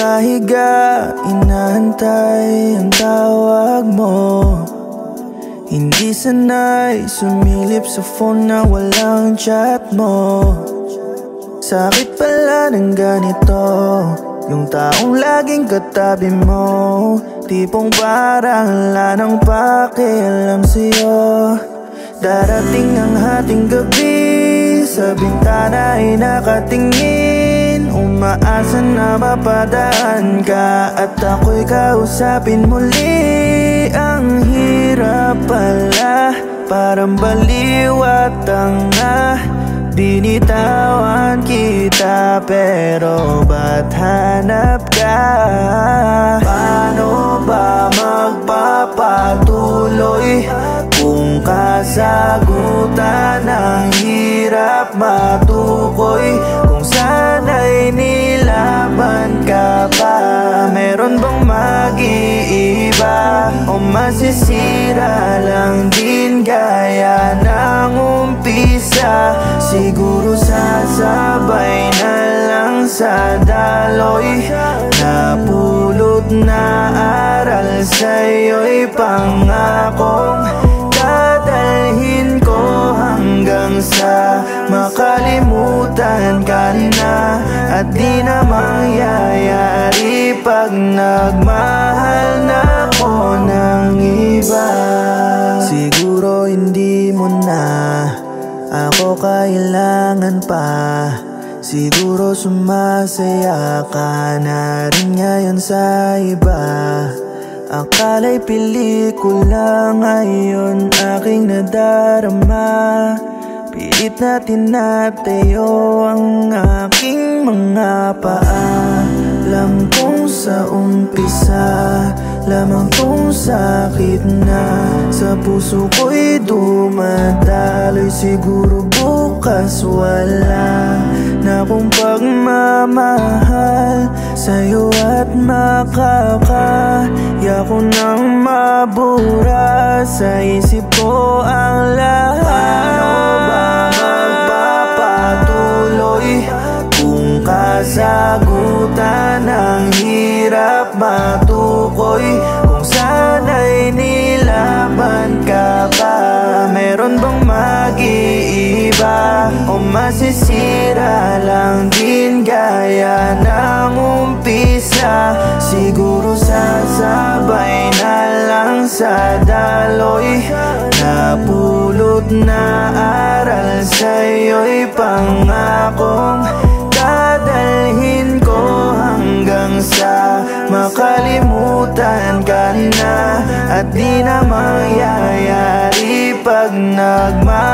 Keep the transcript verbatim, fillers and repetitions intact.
nakahiga, inaantay ang tawag mo. Hindi sanay sumilip sa phone na walang chat mo. Sakit pala ng ganito, yung taong laging katabi mo. Tipong parang wala nang pakialam sa'yo. Darating ang hating gabi, sa bintana ay nakatingin. Umaasa na mapadaan ka at ako'y kausapin muli. Ang hirap pala, parang baliw at tanga. Binitawan kita pero ba't hanap ka? Paano ba magpapatuloy kung kasagutan ang hirap matukoy? Kung sana'y nilaban ka pa, meron bang mag-iiba o masisira lang din gaya ng umpisa? Siguro sasabay na lang sa daloy, napulot na aral sa'yo'y pangakong dadalhin ko hanggang sa makalimutan ka na. At di na mangyayari pag nagmahal na ako ng iba. Siguro hindi mo na ako kailangan pa. Siguro sumasaya ka na rin ngayon sa iba. Akala'y pelikula ngayon aking nadarama. Pilit na tinatayo ang aking mga paa. Alam kong sa umpisa lamang tong sakit na sa puso ko'y dumadaloy. Siguro bukas wala na akong pagmamahal sa'yo at makakaya ko nang mabura sa isip ko ang lahat. Paano ba magpapatuloy kung kasagutan ang hirap matukoy? Kung sana'y nilaban ka pa, meron bang mag-iiba o masisira lang din gaya ng umpisa? Siguro sasabay na lang sa daloy, napulot na aral sa'yo'y pangakong dadalhin ko hanggang sa makalimutan ka na. At di na mangyayari pag nagmahal